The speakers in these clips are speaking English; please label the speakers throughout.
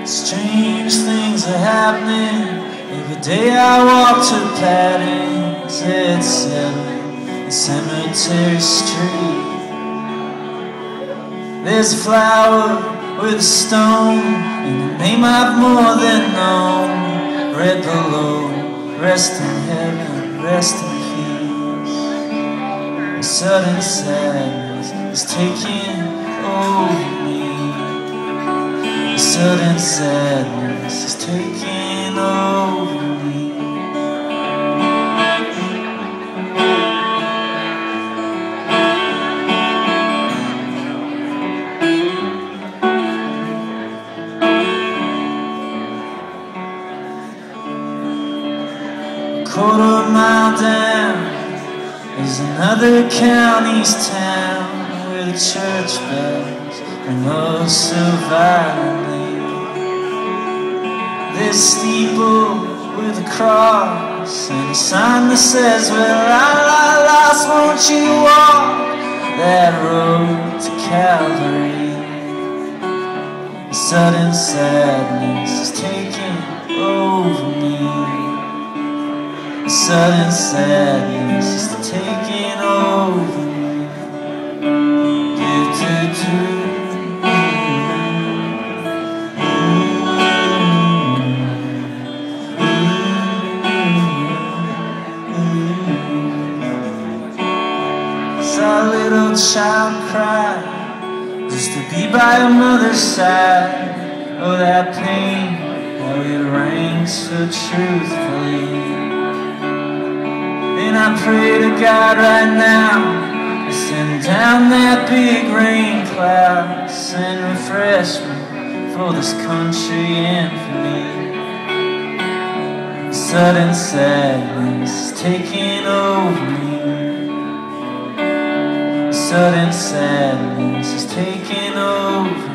Speaker 1: Strange things are happening. Every day I walk to Paddington at 7 Cemetery Street. There's a flower with a stone and the name I've more than known. Read below, rest in heaven, rest in peace. A sudden sadness is taking over me. A sudden sadness is taking over me. Quarter mile down is another county's town where the church bells ring oh so violently. There's a steeple with a cross and a sign that says, well, I lost, won't you walk that road to Calvary? A sudden sadness is taking over me. A sudden sadness is taking over me. Saw a little child cry just to be by her mother's side. Oh, that pain, oh, it rang so truthfully. And I pray to God right now to send down that big rain cloud, send refreshment for this country and for me. Sudden sadness is taking over me. Sudden sadness is taking over me.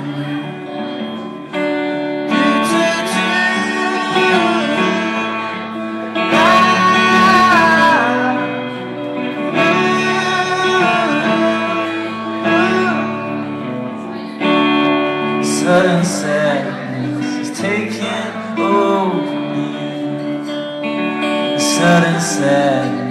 Speaker 1: Sudden sadness is taking over me. Sudden sadness.